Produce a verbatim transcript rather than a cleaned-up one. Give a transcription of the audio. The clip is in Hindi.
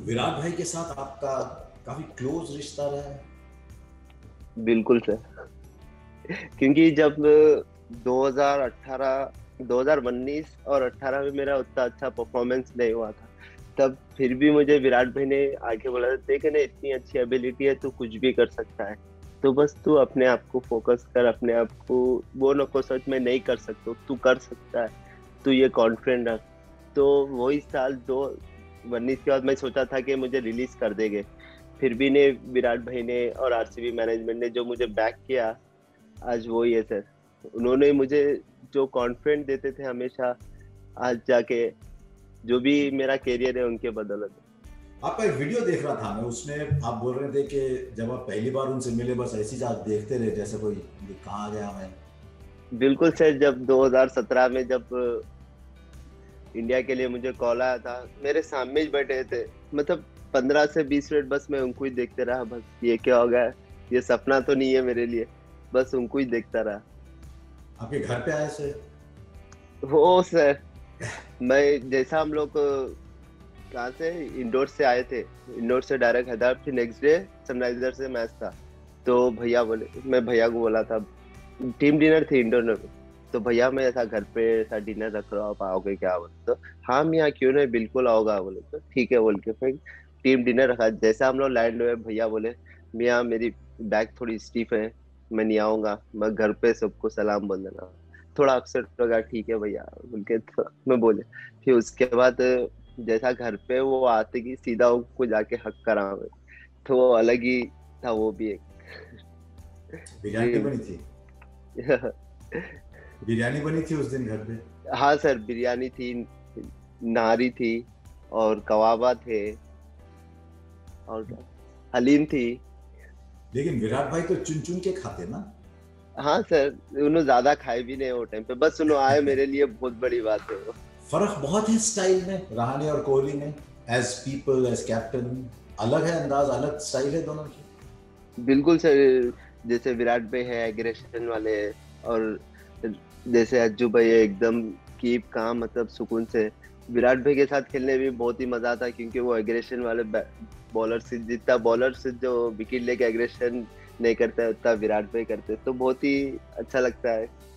विराट भाई के साथ आपका काफी क्लोज रिश्ता रहा है। बिल्कुल सर। क्योंकि जब दो हज़ार अठारह, दो हज़ार उन्नीस और अठारह में मेरा उतना अच्छा परफॉर्मेंस नहीं हुआ था, तब फिर भी मुझे विराट भाई ने आके बोला था, देख ना इतनी अच्छी एबिलिटी है, तू कुछ भी कर सकता है। तो बस तू अपने आप को फोकस कर, अपने आप को वो नको सोच में नहीं कर सकता, तू कर सकता है, तू ये कॉन्फिडेंट रख। तो वही साल दो उन्नीस के बाद मैं सोचा था कि मुझे रिलीज कर देंगे, फिर भी ने विराट भाई ने और आरसीबी मैनेजमेंट ने जो मुझे बैक किया, आज वही है सर। उन्होंने मुझे जो कॉन्फिडेंट देते थे हमेशा, आज जाके जो भी मेरा कैरियर है उनके बदौलत है। आपका एक वीडियो देख रहा था मैं, उसमें आप बोल रहे थे कि जब आप पहली बार उनसे मिले बस ऐसी आप देखते रहे जैसे कोई ये कहाँ गया मैं। बिल्कुल सर, जब दो हज़ार सत्रह में जब इंडिया के लिए मुझे कॉल आया था, मेरे सामने ही बैठे थे। मतलब पंद्रह से बीस मिनट बस मैं उनको ही देखते रहा, बस ये क्या हो गया, ये सपना तो नहीं है मेरे लिए, बस उनको ही देखता रहा। आपके घर पे आए से? वो सर, मैं जैसा हम लोग कहाँ से इंडोर से आए थे, इंडोर से डायरेक्ट हैदराबाद, फिर नेक्स्ट डे सनराइजर से मैच था। तो भैया बोले, मैं भैया को बोला था, टीम डिनर थी इंडोर में, तो भैया मैं ऐसा घर पे ऐसा डिनर रख रहा हूँ, आप आओगे क्या? बोले तो हाँ मियाँ क्यों नहीं, बिल्कुल आओगा। बोले तो ठीक है बोल के फिर टीम डिनर रखा। जैसा हम लोग लैंड हुए, भैया बोले मियाँ मेरी बैग थोड़ी स्टिफ है, मैं नहीं आऊंगा, मैं घर पे सबको सलाम बोल देना। थोड़ा अपसेट होगा, ठीक है भैया बोल के तो मैं बोले। फिर उसके बाद जैसा घर पे वो आते कि सीधा उनको जाके हक करा मैं, तो वो अलग ही था, वो भी एक बिरयानी ड्रीम। बनी थी? बिरयानी बनी थी उस दिन घर पे? हाँ सर, बिरयानी थी, नारी थी, और कबाबा थे, और क्या, हलीम थी। लेकिन विराट भाई तो चुन चुन के खाते ना। हाँ सर, उन्होंने ज्यादा खाए भी नहीं वो टाइम पे, बस उन्होंने आए मेरे लिए बहुत बड़ी बात है वो। फर्क बहुत है स्टाइल में रहाणे और कोहली में, एज पीपल एज कैप्टन। अलग है अंदाज, अलग स्टाइल है दोनों की। बिल्कुल सर। जैसे विराट भाई है एग्रेशन वाले, और जैसे अज्जू भाई है एकदम कीप काम, मतलब सुकून से। विराट भाई के साथ खेलने में भी बहुत ही मजा आता है, क्योंकि वो एग्रेशन वाले बॉलर से, जितना बॉलर से जो विकेट लेके एग्रेशन नहीं करता है उतना विराट भाई करते हैं, तो बहुत ही अच्छा लगता है।